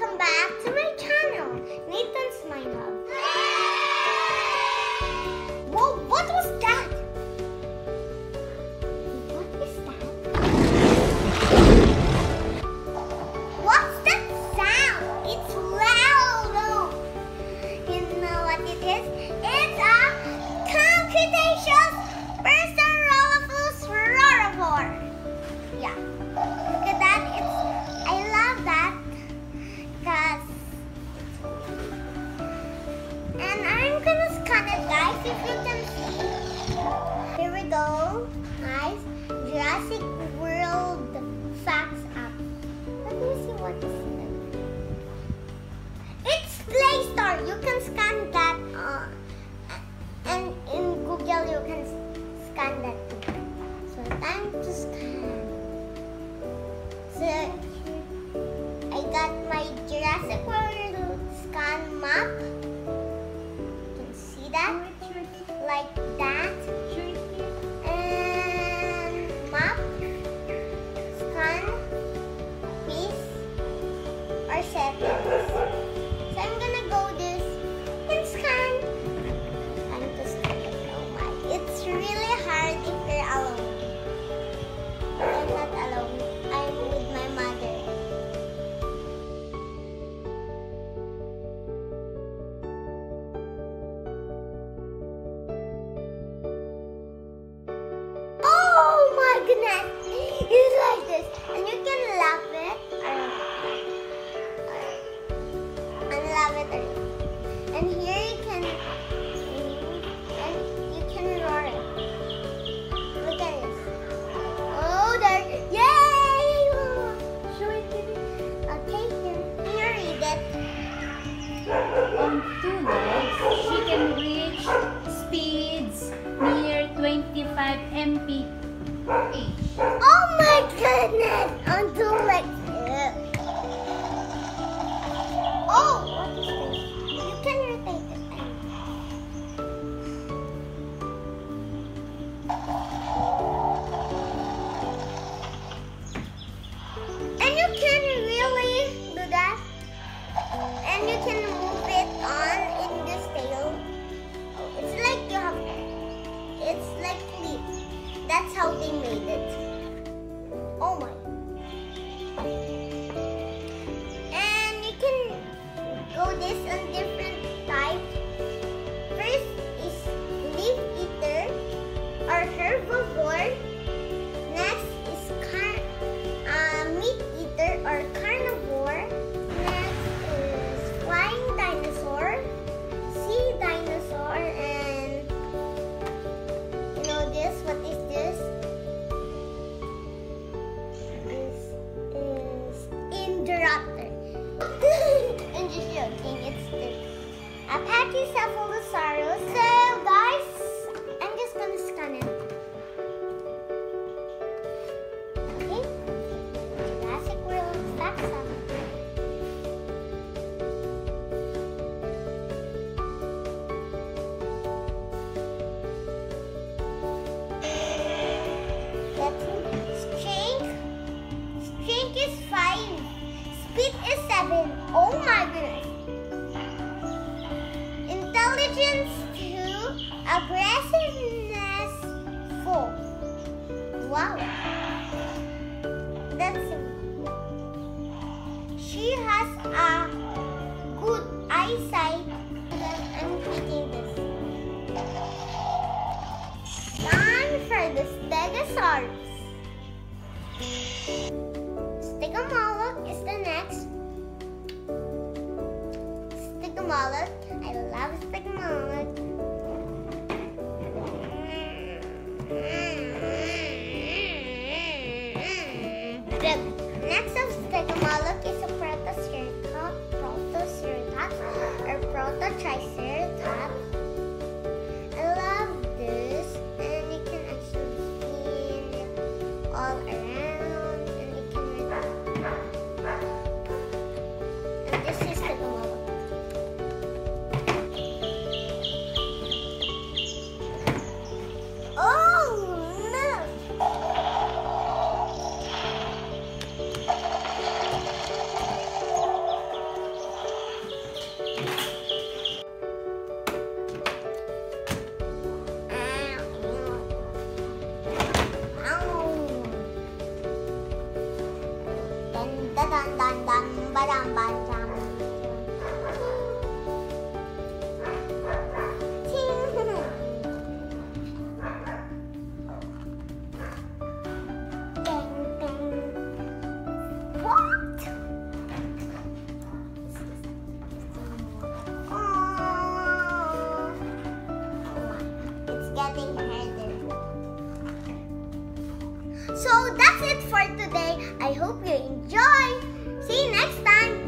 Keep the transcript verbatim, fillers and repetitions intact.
welcome back to my channel, Nathan's Mind Hub. Whoa, what was that? What is that? What's that sound? It's loud. Oh, you know what it is? It's a Concretaceous Perserophilus rorivore. Yeah. Look at that. It's I love that. Cause and I'm gonna scan it, guys, if you can see. Here we go, guys. Jurassic World Facts app. Let me see what is it. It's Play Store. You can scan that, uh, and in Google you can scan that too. So time to scan. So I got my Jurassic World scan map. You can see that, like that. And map, scan, piece, or settings. So I'm gonna go this and scan. Time to scan it. Oh my! It's really hard if you're alone. I'm not alone. I'm with my mother. Oh my goodness! It's like this, and you can lap it or, or unlap it, or, and here you can and you can roar it. Look at this. Oh, there! Yay! Show it to me. Okay, here. Can you read it? On two legs, she can reach speeds near twenty-five miles per hour. Oh my goodness! On two legs. Oh, what is this? You can rotate it. And you can really do that. And you can move it on in this tail. It's like you have, it's like clip. That's how they made it. Oh my. And you can go this on different types. First is leaf eater or herbivore. Next is car uh, meat eater or carnivore. Next is flying dinosaur, sea dinosaur, and you know this. What is this? This is Indoraptor. I'm just joking. It's the a Pachycephalosaurus. So guys, I'm just gonna scan it. Okay. Jurassic World Facts app. That's it. Strength. Strength is five. Speed is seven. Oh my goodness. Intelligence two. Aggressiveness four. Wow. That's it. She has a good eyesight. I'm picking this. Time for the Stegosaurus. Stygomoloch is the next. Stygomoloch. I love Stygomoloch. The next of Stygomoloch is a Protoceratops, Protoceratops or Prototriceratops. I love this, and you can actually spin it all around, and you can and this is Stygomoloch. Da dun dun dun ba dum ba dum. So that's it for today. I hope you enjoy. See you next time.